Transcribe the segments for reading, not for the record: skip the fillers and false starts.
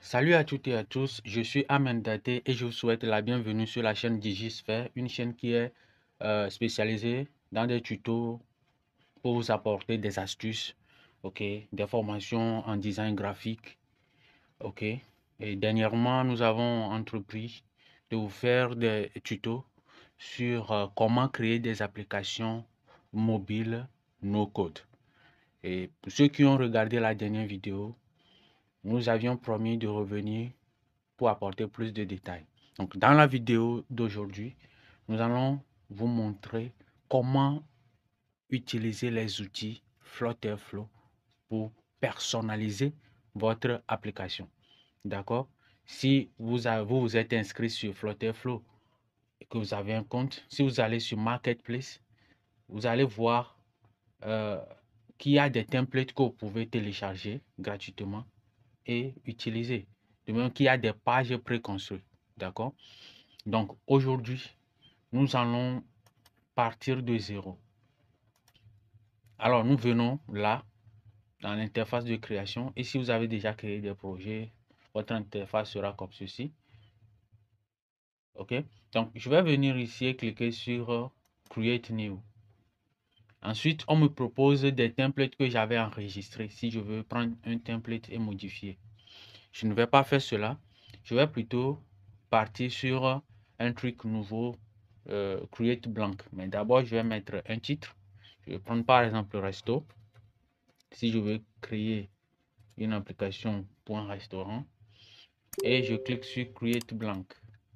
Salut à toutes et à tous, je suis Amen Daté et je vous souhaite la bienvenue sur la chaîne DigiSphere, une chaîne qui est spécialisée dans des tutos pour vous apporter des astuces, ok, des formations en design graphique, ok. Et dernièrement, nous avons entrepris de vous faire des tutos sur comment créer des applications mobiles no code. Et pour ceux qui ont regardé la dernière vidéo, nous avions promis de revenir pour apporter plus de détails. Donc, dans la vidéo d'aujourd'hui, nous allons vous montrer comment utiliser les outils Flutterflow pour personnaliser votre application. D'accord? Si vous êtes inscrit sur Flutterflow et que vous avez un compte, si vous allez sur Marketplace, vous allez voir euh, qu'il y a des templates que vous pouvez télécharger gratuitement et utiliser. De même qu'il y a des pages préconstruites. D'accord? Donc aujourd'hui, nous allons partir de zéro. Alors nous venons là, dans l'interface de création. Et si vous avez déjà créé des projets, votre interface sera comme ceci. OK? Donc je vais venir ici et cliquer sur Create New. Ensuite, on me propose des templates que j'avais enregistrés. Si je veux prendre un template et modifier. Je ne vais pas faire cela. Je vais plutôt partir sur un truc nouveau, Create Blank. Mais d'abord, je vais mettre un titre. Je vais prendre par exemple Resto. Si je veux créer une application pour un restaurant. Et je clique sur Create Blank.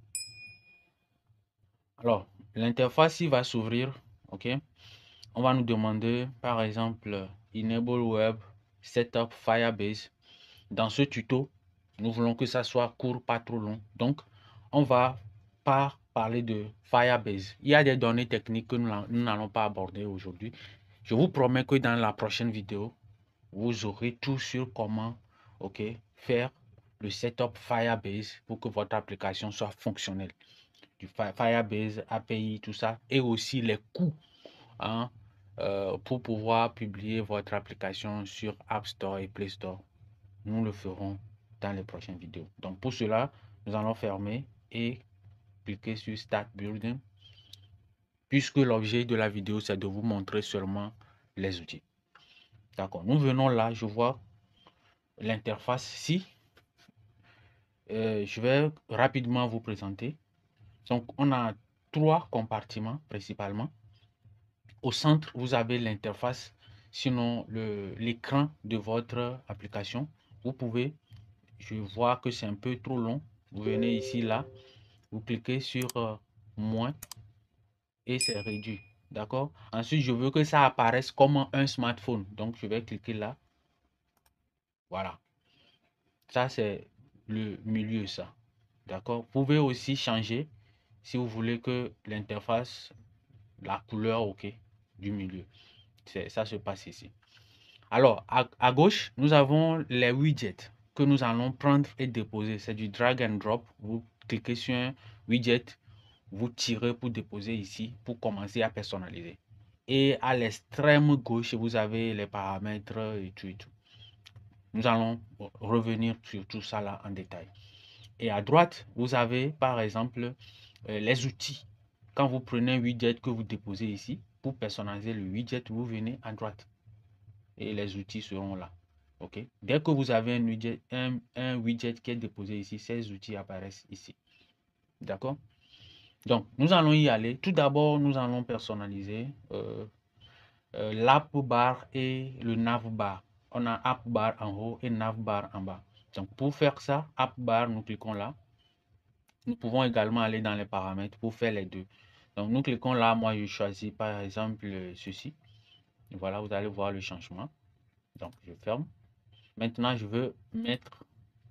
Alors, l'interface va s'ouvrir. OK? On va nous demander par exemple Enable Web, Setup Firebase. Dans ce tuto, nous voulons que ça soit court, pas trop long. Donc, on va pas parler de Firebase. Il y a des données techniques que nous n'allons pas aborder aujourd'hui. Je vous promets que dans la prochaine vidéo, vous aurez tout sur comment faire le setup Firebase pour que votre application soit fonctionnelle. Du Firebase, API, tout ça. Et aussi les coûts hein, pour pouvoir publier votre application sur App Store et Play Store. Nous le ferons dans les prochaines vidéos. Donc pour cela, nous allons fermer et cliquer sur Start Building, puisque l'objet de la vidéo, c'est de vous montrer seulement les outils. D'accord, nous venons là, je vois l'interface ici. Je vais rapidement vous présenter. Donc on a trois compartiments principalement. Au centre, vous avez l'interface, sinon l'écran de votre application. Vous pouvez, je vois que c'est un peu trop long. Vous venez ici, là, vous cliquez sur moins et c'est réduit. D'accord? Ensuite, je veux que ça apparaisse comme un smartphone. Donc, je vais cliquer là. Voilà. Ça, c'est le milieu, ça. D'accord? Vous pouvez aussi changer si vous voulez que l'interface, la couleur, OK, du milieu. Ça se passe ici. Alors, à gauche, nous avons les widgets que nous allons prendre et déposer. C'est du drag and drop. Vous cliquez sur un widget, vous tirez pour déposer ici, pour commencer à personnaliser. Et à l'extrême gauche, vous avez les paramètres et tout et tout. Nous allons revenir sur tout ça là en détail. Et à droite, vous avez par exemple les outils. Quand vous prenez un widget que vous déposez ici, pour personnaliser le widget, vous venez à droite. Et les outils seront là. OK? Dès que vous avez un widget qui est déposé ici, ces outils apparaissent ici. D'accord? Donc, nous allons y aller. Tout d'abord, nous allons personnaliser l'app bar et le nav bar. On a app bar en haut et nav bar en bas. Donc, pour faire ça, app bar, nous cliquons là. Nous pouvons également aller dans les paramètres pour faire les deux. Donc, nous cliquons là. Moi, je choisis par exemple ceci. Et voilà, vous allez voir le changement. Donc, je ferme. Maintenant, je veux mettre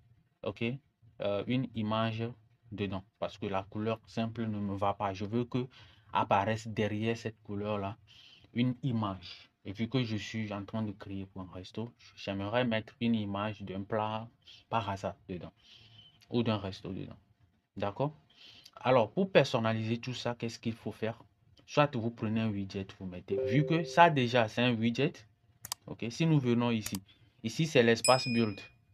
une image dedans parce que la couleur simple ne me va pas. Je veux que apparaisse derrière cette couleur-là une image. Et vu que je suis en train de créer pour un resto, j'aimerais mettre une image d'un plat par hasard dedans ou d'un resto dedans. D'accord? Alors, pour personnaliser tout ça, qu'est-ce qu'il faut faire? Soit vous prenez un widget, vous mettez. Vu que ça déjà, c'est un widget, ok? Si nous venons ici, ici c'est l'espace build.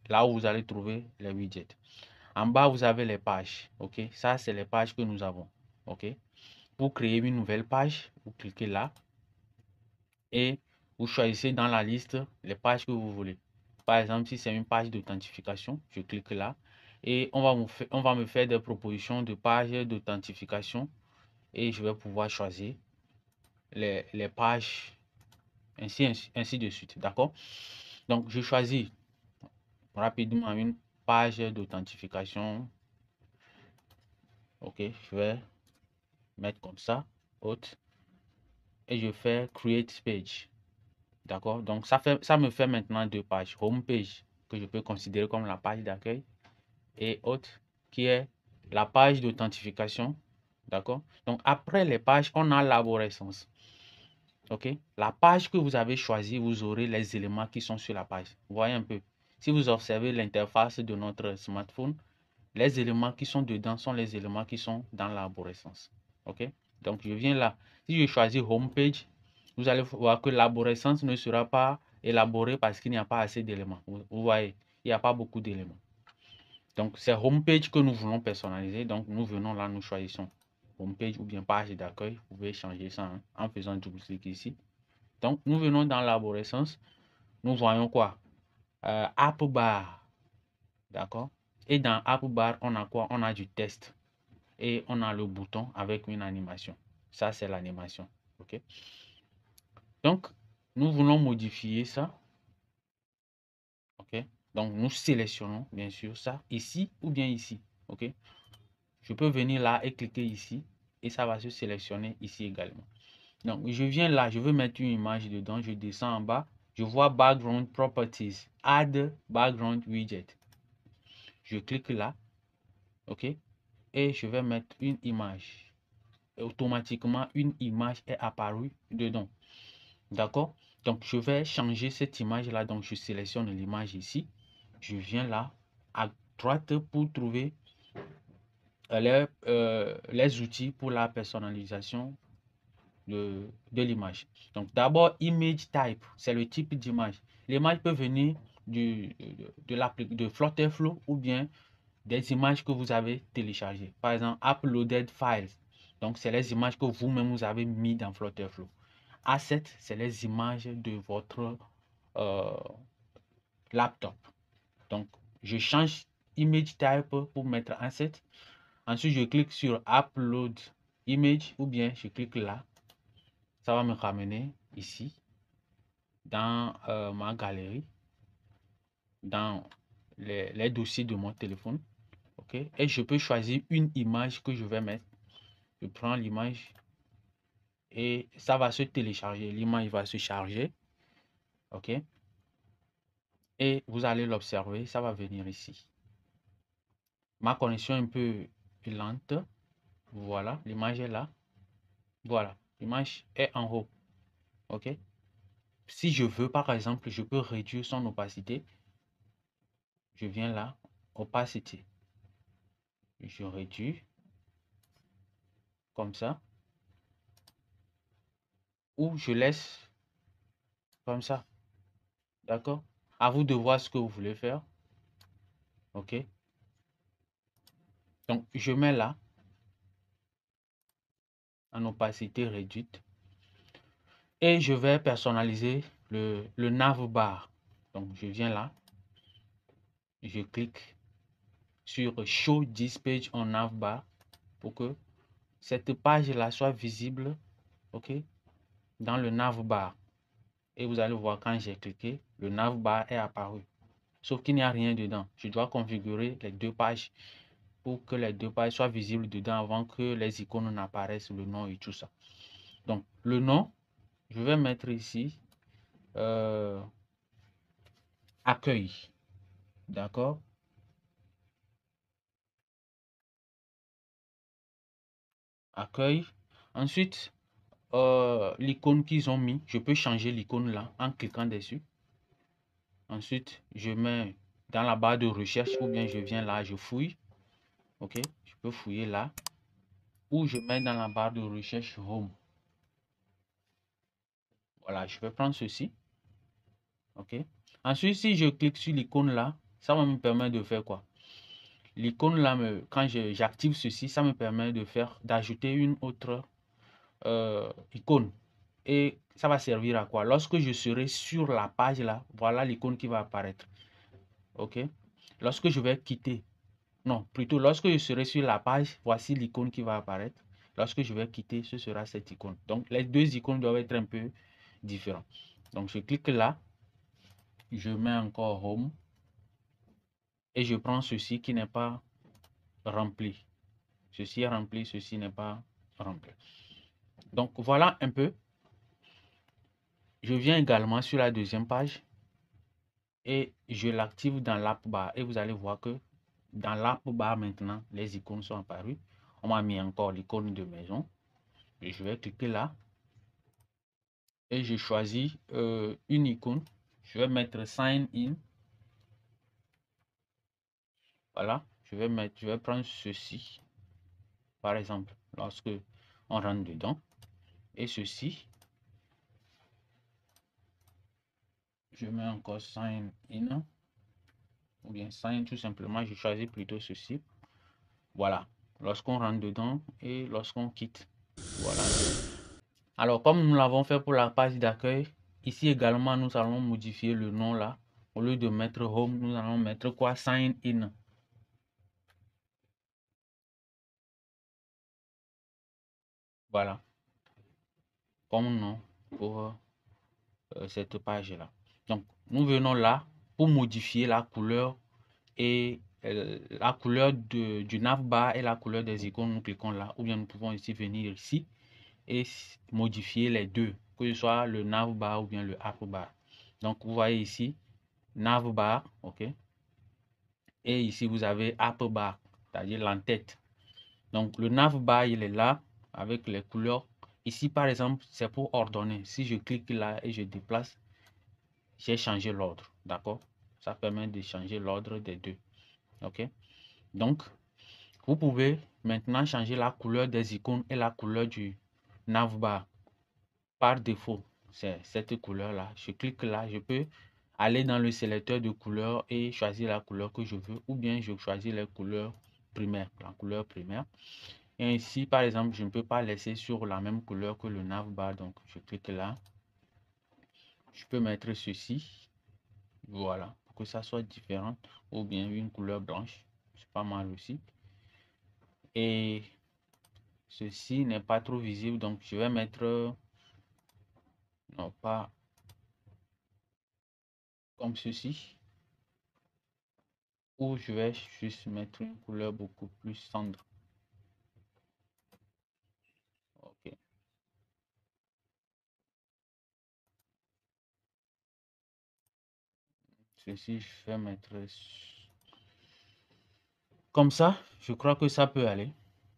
là où vous allez trouver les widgets. En bas, vous avez les pages. OK? Ça, c'est les pages que nous avons. OK? Pour créer une nouvelle page, vous cliquez là et vous choisissez dans la liste les pages que vous voulez. Par exemple, si c'est une page d'authentification, je clique là et on va me faire des propositions de pages d'authentification et je vais pouvoir choisir les pages ainsi de suite. D'accord? Donc, je choisis rapidement une page d'authentification. OK, je vais mettre comme ça, haute, et je fais create page. D'accord? Donc, ça me fait maintenant deux pages. Home page, que je peux considérer comme la page d'accueil, et haute, qui est la page d'authentification. D'accord? Donc, après les pages, on a l'arborescence. OK? La page que vous avez choisie, vous aurez les éléments qui sont sur la page. Vous voyez un peu. Si vous observez l'interface de notre smartphone, les éléments qui sont dedans sont les éléments qui sont dans l'arborescence. OK? Donc, je viens là. Si je choisis Home Page, vous allez voir que l'arborescence ne sera pas élaborée parce qu'il n'y a pas assez d'éléments. Vous voyez, il n'y a pas beaucoup d'éléments. Donc, c'est Home Page que nous voulons personnaliser. Donc, nous venons là, nous choisissons Home Page ou bien page d'accueil. Vous pouvez changer ça en faisant double-clic ici. Donc, nous venons dans l'arborescence. Nous voyons quoi? App Bar. D'accord? Et dans App Bar, on a quoi? On a du test. Et on a le bouton avec une animation. Ça, c'est l'animation. OK? Donc, nous voulons modifier ça. OK? Donc, nous sélectionnons, bien sûr, ça ici ou bien ici. OK? Je peux venir là et cliquer ici. Et ça va se sélectionner ici également. Donc, je viens là, je veux mettre une image dedans. Je descends en bas. Je vois Background Properties. Add Background Widget. Je clique là. OK? Et je vais mettre une image. Et automatiquement, une image est apparue dedans. D'accord? Donc, je vais changer cette image-là. Donc, je sélectionne l'image ici. Je viens là, à droite, pour trouver les outils pour la personnalisation de l'image. Donc, d'abord, Image Type, c'est le type d'image. L'image peut venir de Flutterflow ou bien des images que vous avez téléchargées. Par exemple, Uploaded Files. Donc, c'est les images que vous-même vous avez mis dans Flutterflow. Assets, c'est les images de votre euh, laptop. Donc, je change Image Type pour mettre Asset. Ensuite, je clique sur Upload Image ou bien je clique là. Ça va me ramener ici dans ma galerie, dans les dossiers de mon téléphone. OK? Et je peux choisir une image que je vais mettre. Je prends l'image et ça va se télécharger. L'image va se charger. OK? Et vous allez l'observer, ça va venir ici. Ma connexion est un peu lente. Voilà, l'image est là. Voilà, l'image est en haut. OK? Si je veux, par exemple, je peux réduire son opacité. Je viens là, opacité. Je réduis comme ça. Ou je laisse comme ça. D'accord? À vous de voir ce que vous voulez faire. OK? Donc, je mets là, en opacité réduite. Et je vais personnaliser le navbar. Donc, je viens là. Je clique sur Show this page on navbar pour que cette page-là soit visible, OK, dans le navbar. Et vous allez voir quand j'ai cliqué, le navbar est apparu. Sauf qu'il n'y a rien dedans. Je dois configurer les deux pages pour que les deux pages soient visibles dedans avant que les icônes n'apparaissent, le nom et tout ça. Donc, le nom, je vais mettre ici accueil. D'accord? Accueil. Ensuite, l'icône qu'ils ont mis, je peux changer l'icône là en cliquant dessus. Ensuite, je mets dans la barre de recherche ou bien je viens là, je fouille. OK? Je peux fouiller là. Ou je mets dans la barre de recherche Home. Voilà, je vais prendre ceci. OK? Ensuite, si je clique sur l'icône là, ça va me permettre de faire quoi? L'icône là, quand j'active ceci, ça me permet d'ajouter une autre icône. Et ça va servir à quoi? Lorsque je serai sur la page là, voilà l'icône qui va apparaître. OK? Lorsque je vais quitter, non, plutôt lorsque je serai sur la page, voici l'icône qui va apparaître. Lorsque je vais quitter, ce sera cette icône. Donc, les deux icônes doivent être un peu différents. Donc, je clique là, je mets encore Home et je prends ceci qui n'est pas rempli. Ceci est rempli, ceci n'est pas rempli. Donc, voilà un peu. Je viens également sur la deuxième page et je l'active dans l'app bar. Et vous allez voir que dans l'app bar maintenant, les icônes sont apparues. On m'a mis encore l'icône de maison. Et je vais cliquer là et je choisis une icône. Je vais mettre Sign In. Voilà, je vais prendre ceci, par exemple, lorsque on rentre dedans. Et ceci, je mets encore Sign In. Ou bien Sign, tout simplement, je choisis plutôt ceci. Voilà, lorsqu'on rentre dedans et lorsqu'on quitte. Voilà. Alors, comme nous l'avons fait pour la page d'accueil, ici également, nous allons modifier le nom là. Au lieu de mettre Home, nous allons mettre quoi? Sign In. Voilà, comme nom pour cette page-là. Donc, nous venons là pour modifier la couleur et la couleur du navbar et la couleur des icônes. Nous cliquons là, ou bien nous pouvons ici venir ici et modifier les deux, que ce soit le navbar ou bien le appbar. Donc, vous voyez ici, navbar, ok. Et ici, vous avez appbar, c'est-à-dire l'entête. Donc, le navbar, il est là avec les couleurs. Ici, par exemple, c'est pour ordonner. Si je clique là et je déplace, j'ai changé l'ordre. D'accord? Ça permet de changer l'ordre des deux. OK? Donc, vous pouvez maintenant changer la couleur des icônes et la couleur du navbar. Par défaut, c'est cette couleur-là. Je clique là, je peux aller dans le sélecteur de couleurs et choisir la couleur que je veux, ou bien je choisis les couleurs primaires, la couleur primaire. Et ici, par exemple, je ne peux pas laisser sur la même couleur que le navbar, donc je clique là. Je peux mettre ceci, voilà, pour que ça soit différent, ou bien une couleur blanche, c'est pas mal aussi. Et ceci n'est pas trop visible, donc je vais mettre, non pas comme ceci, ou je vais juste mettre une couleur beaucoup plus sombre. Ok. Ceci, je vais mettre comme ça. Je crois que ça peut aller.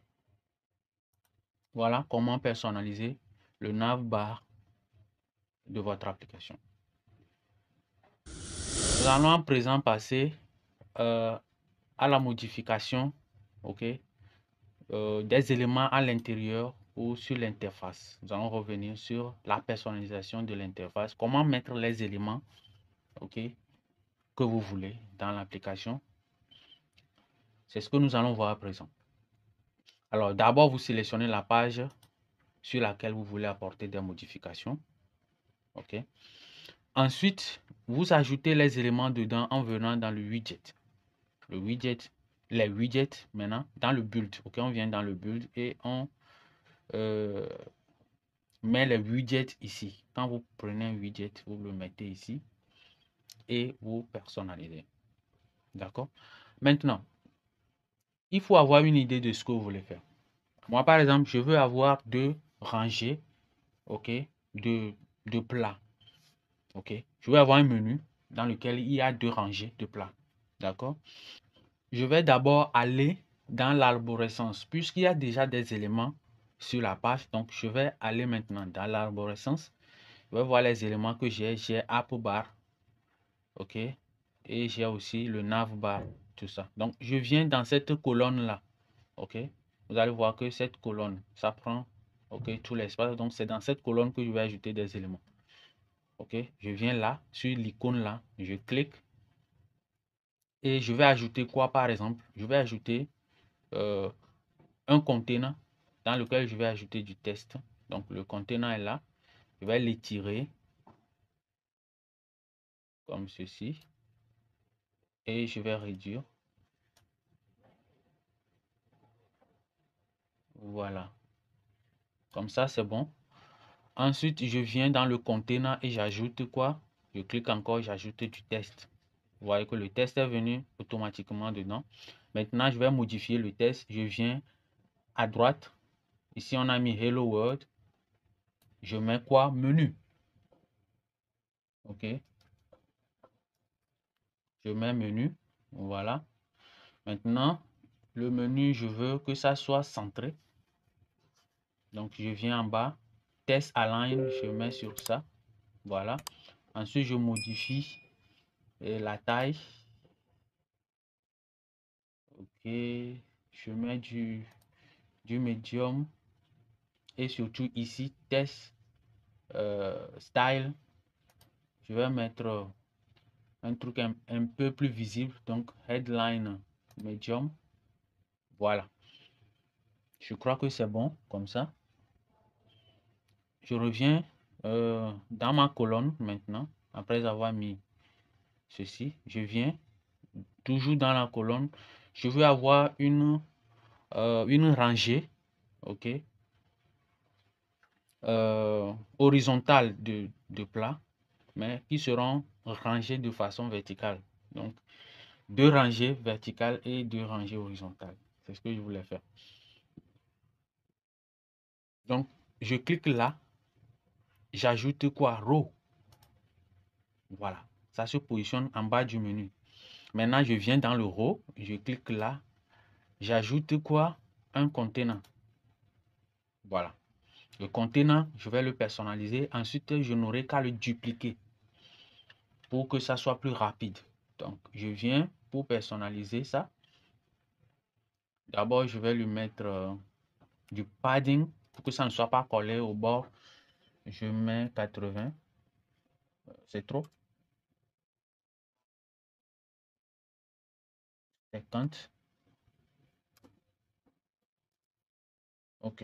Voilà comment personnaliser le navbar de votre application. Nous allons à présent passer à la modification, ok, des éléments à l'intérieur ou sur l'interface. Nous allons revenir sur la personnalisation de l'interface. Comment mettre les éléments, ok, que vous voulez dans l'application. C'est ce que nous allons voir à présent. Alors, d'abord, vous sélectionnez la page sur laquelle vous voulez apporter des modifications. Ok. Ensuite, vous ajoutez les éléments dedans en venant dans le widget. Le widget, les widgets maintenant dans le build. Ok, on vient dans le build et on met les widgets ici. Quand vous prenez un widget, vous le mettez ici et vous personnalisez. D'accord? Maintenant, il faut avoir une idée de ce que vous voulez faire. Moi, par exemple, je veux avoir deux rangées, ok, de plats. Ok, je veux avoir un menu dans lequel il y a deux rangées de plats. D'accord? Je vais d'abord aller dans l'arborescence, puisqu'il y a déjà des éléments sur la page. Donc, je vais aller maintenant dans l'arborescence. Je vais voir les éléments que j'ai. J'ai appbar, ok, et j'ai aussi le navbar, tout ça. Donc, je viens dans cette colonne-là, ok. Vous allez voir que cette colonne, ça prend, ok, tout l'espace. Donc, c'est dans cette colonne que je vais ajouter des éléments. Ok, je viens là, sur l'icône là, je clique Et je vais ajouter quoi par exemple? Je vais ajouter un container dans lequel je vais ajouter du test. Donc le container est là. Je vais l'étirer comme ceci. Et je vais réduire. Voilà. Comme ça, c'est bon. Ensuite, je viens dans le container et j'ajoute quoi? Je clique encore, j'ajoute du test. Vous voyez que le test est venu automatiquement dedans. Maintenant, je vais modifier le test. Je viens à droite. Ici, on a mis Hello World. Je mets quoi? Menu. OK. Je mets menu. Voilà. Maintenant, le menu, je veux que ça soit centré. Donc, je viens en bas. Test align, je mets sur ça. Voilà. Ensuite, je modifie la taille. OK. Je mets du medium. Et surtout ici, test style. Je vais mettre un truc un peu plus visible. Donc, headline medium. Voilà. Je crois que c'est bon comme ça. Je reviens dans ma colonne maintenant. Après avoir mis ceci, je viens toujours dans la colonne. Je veux avoir une rangée, ok, horizontale de plats, mais qui seront rangées de façon verticale. Donc, deux rangées verticales et deux rangées horizontales. C'est ce que je voulais faire. Donc, je clique là. J'ajoute quoi? Row. Voilà. Ça se positionne en bas du menu. Maintenant, je viens dans le row. Je clique là. J'ajoute quoi? Un contenant. Voilà. Le contenant, je vais le personnaliser. Ensuite, je n'aurai qu'à le dupliquer pour que ça soit plus rapide. Donc, je viens pour personnaliser ça. D'abord, je vais lui mettre du padding pour que ça ne soit pas collé au bord. Je mets 80. C'est trop. 50. OK.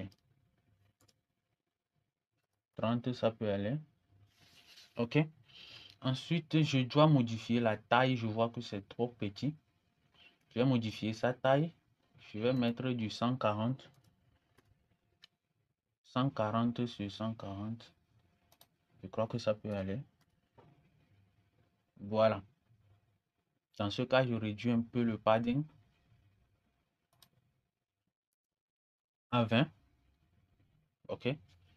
30, ça peut aller. OK. Ensuite, je dois modifier la taille. Je vois que c'est trop petit. Je vais modifier sa taille. Je vais mettre du 140. 140 sur 140. Je crois que ça peut aller. Voilà. Dans ce cas, je réduis un peu le padding à 20. OK.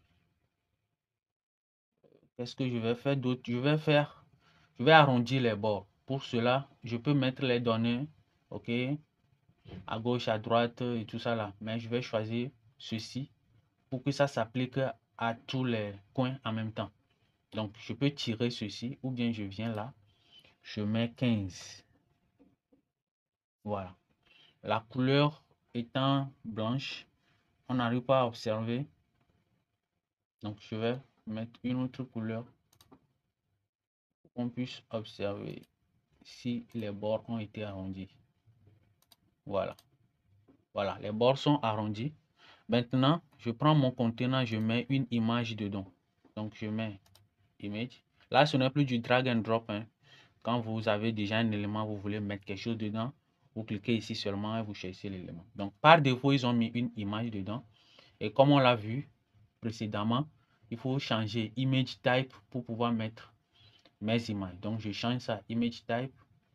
Qu'est-ce que je vais faire d'autre? Je vais arrondir les bords. Pour cela, je peux mettre les données, OK, à gauche, à droite et tout ça là. Mais je vais choisir ceci pour que ça s'applique à tous les coins en même temps. Donc, je peux tirer ceci ou bien je viens là, je mets 15. Voilà. La couleur étant blanche, on n'arrive pas à observer. Donc, je vais mettre une autre couleur pour qu'on puisse observer si les bords ont été arrondis. Voilà. Voilà, les bords sont arrondis. Maintenant, je prends mon contenant, je mets une image dedans. Donc, je mets image. Là, ce n'est plus du drag and drop, hein. Quand vous avez déjà un élément, vous voulez mettre quelque chose dedans, vous cliquez ici seulement et vous cherchez l'élément. Donc, par défaut, ils ont mis une image dedans. Et comme on l'a vu précédemment, il faut changer image type pour pouvoir mettre mes images. Donc, je change ça, image type.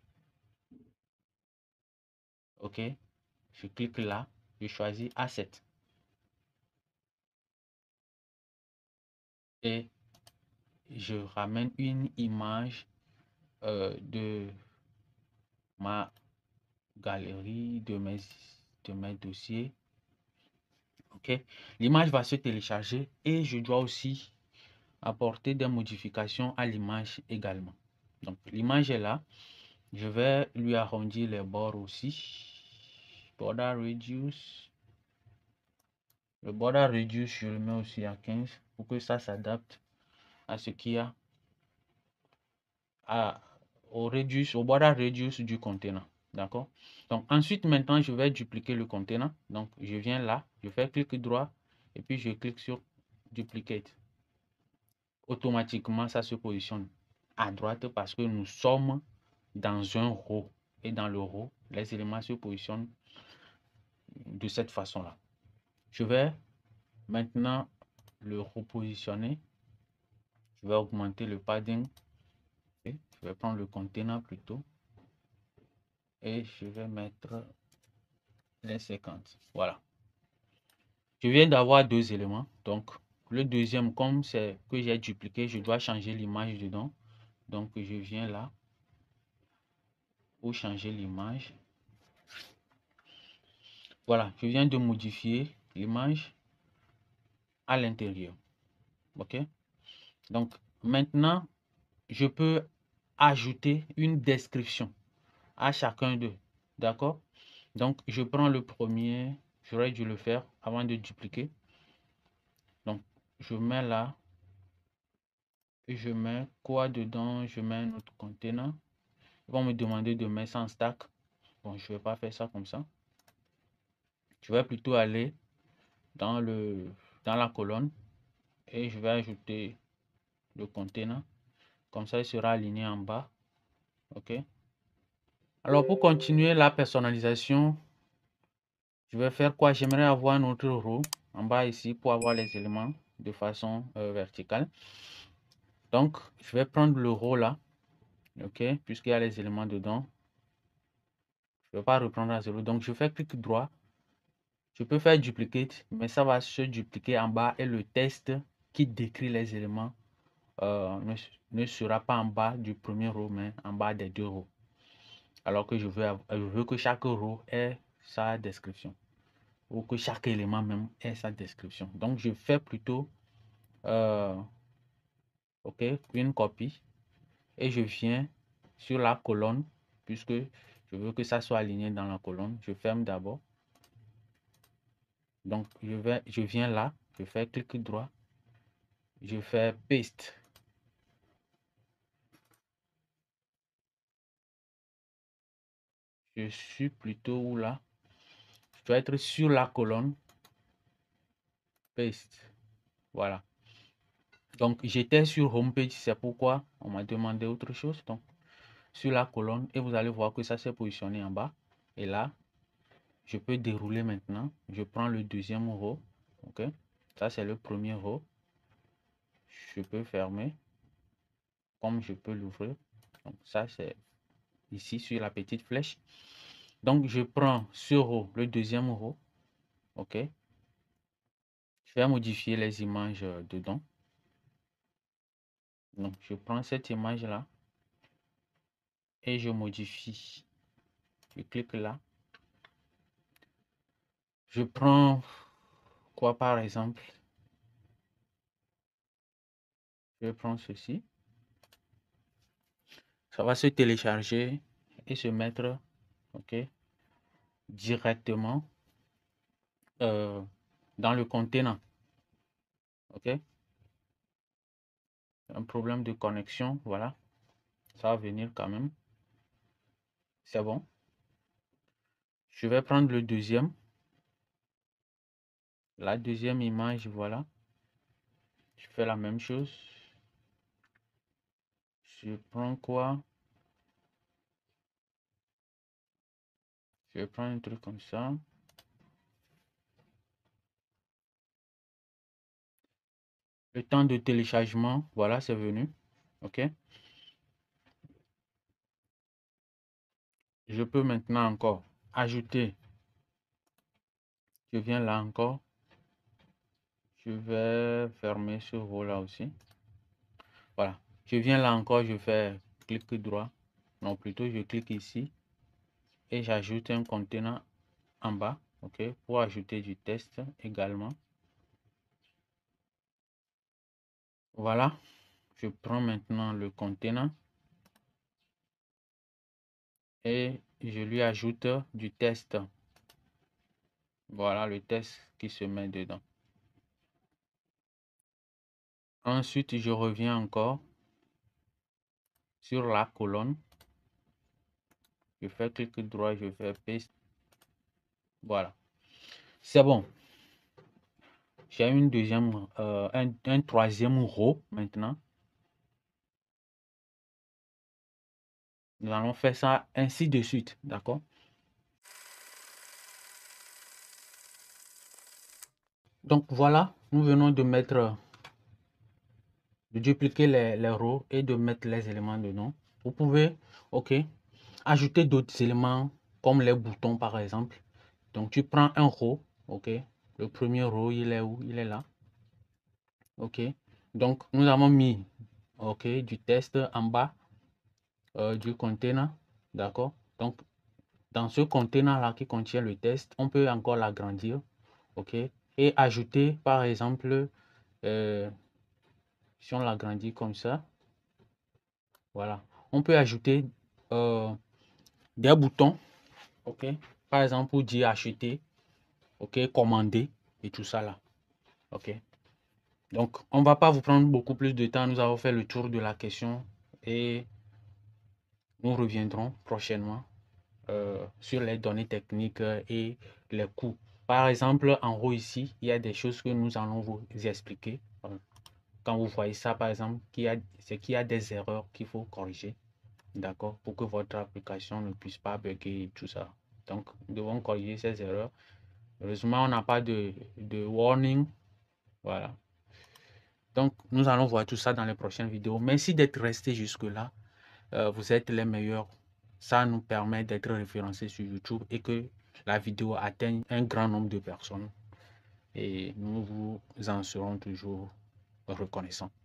OK. Je clique là, je choisis Asset. Et je ramène une image de ma galerie, de mes dossiers. OK. L'image va se télécharger et je dois aussi apporter des modifications à l'image également. Donc, l'image est là. Je vais lui arrondir les bords aussi. Border Radius. Le border Radius, je le mets aussi à 15 pour que ça s'adapte à ce qu'il y a au border Radius du contenant. D'accord? Donc, ensuite, maintenant, je vais dupliquer le contenant. Donc, je viens là, je fais clic droit et puis je clique sur Duplicate. Automatiquement, ça se positionne à droite parce que nous sommes dans un row. Et dans le row, les éléments se positionnent de cette façon-là. Je vais maintenant le repositionner. Je vais augmenter le padding. Et je vais prendre le contenant plutôt. Et je vais mettre les 50. Voilà. Je viens d'avoir deux éléments. Donc, le deuxième, comme c'est que j'ai dupliqué, je dois changer l'image dedans. Donc, je viens là pour changer l'image. Voilà, je viens de modifier l'image à l'intérieur. OK? Donc, maintenant, je peux ajouter une description à chacun d'eux. D'accord? Donc, je prends le premier. J'aurais dû le faire avant de dupliquer. Donc, je mets là. Et je mets quoi dedans? Je mets notre contenant. Ils vont me demander de mettre ça en stack. Bon, je ne vais pas faire ça comme ça. Je vais plutôt aller dans la colonne et je vais ajouter le contenant. Comme ça, il sera aligné en bas. OK. Alors, pour continuer la personnalisation, je vais faire quoi? J'aimerais avoir notre row en bas ici pour avoir les éléments de façon verticale. Donc, je vais prendre le row là. OK. Puisqu'il y a les éléments dedans. Je ne vais pas reprendre à zéro. Donc, je fais clic droit. Je peux faire duplicate, mais ça va se dupliquer en bas et le texte qui décrit les éléments ne sera pas en bas du premier row, mais en bas des deux rows. Alors que je veux que chaque row ait sa description ou que chaque élément même ait sa description. Donc, je fais plutôt OK, une copie et je viens sur la colonne puisque je veux que ça soit aligné dans la colonne. Je ferme d'abord. Donc, je viens là, je fais clic droit. Je fais paste. Je suis plutôt où là? Je dois être sur la colonne. Paste. Voilà. Donc, j'étais sur Homepage. C'est pourquoi on m'a demandé autre chose. Donc, sur la colonne. Et vous allez voir que ça s'est positionné en bas. Et là, je peux dérouler maintenant. Je prends le deuxième row. OK. Ça, c'est le premier row. Je peux fermer. Comme je peux l'ouvrir. Donc, ça, c'est ici sur la petite flèche. Donc, je prends ce row, le deuxième row. OK. Je vais modifier les images dedans. Donc, je prends cette image-là et je modifie. Je clique là. Je prends quoi par exemple? Je prends ceci. Ça va se télécharger et se mettre OK, directement dans le contenant. OK. Un problème de connexion. Voilà. Ça va venir quand même. C'est bon. Je vais prendre le deuxième. La deuxième image, voilà. Je fais la même chose. Je prends quoi? Je prends un truc comme ça. Le temps de téléchargement, voilà, c'est venu. OK. Je peux maintenant encore ajouter. Je viens là encore. Je vais fermer ce row là aussi. Voilà. Je viens là encore, je fais clic droit. Non, plutôt je clique ici et j'ajoute un contenant en bas. OK. Pour ajouter du texte également. Voilà. Je prends maintenant le contenant et je lui ajoute du texte. Voilà le texte qui se met dedans. Ensuite, je reviens encore sur la colonne. Je fais clic droit, je fais paste. Voilà. C'est bon. J'ai une deuxième, un troisième row maintenant. Nous allons faire ça ainsi de suite. D'accord? Donc voilà, nous venons de mettre, de dupliquer les rows et de mettre les éléments dedans. Vous pouvez, ok, ajouter d'autres éléments comme les boutons par exemple. Donc tu prends un row, ok. Le premier row, il est où? Il est là. Ok. Donc nous avons mis, ok, du test en bas du container. D'accord. Donc dans ce container là qui contient le test, on peut encore l'agrandir, ok, et ajouter par exemple, si on l'agrandit comme ça, voilà, on peut ajouter euh, des boutons, ok, par exemple pour dire acheter, ok, commander et tout ça là, ok. Donc on va pas vous prendre beaucoup plus de temps, nous avons fait le tour de la question et nous reviendrons prochainement sur les données techniques et les coûts. Par exemple, en haut ici, il y a des choses que nous allons vous expliquer. Quand vous voyez ça, par exemple, c'est qu'il y a des erreurs qu'il faut corriger, d'accord, pour que votre application ne puisse pas bugger et tout ça. Donc, nous devons corriger ces erreurs. Heureusement, on n'a pas de warning. Voilà. Donc, nous allons voir tout ça dans les prochaines vidéos. Merci d'être resté jusque-là. Vous êtes les meilleurs. Ça nous permet d'être référencés sur YouTube et que la vidéo atteigne un grand nombre de personnes. Et nous vous en serons toujours reconnaissants.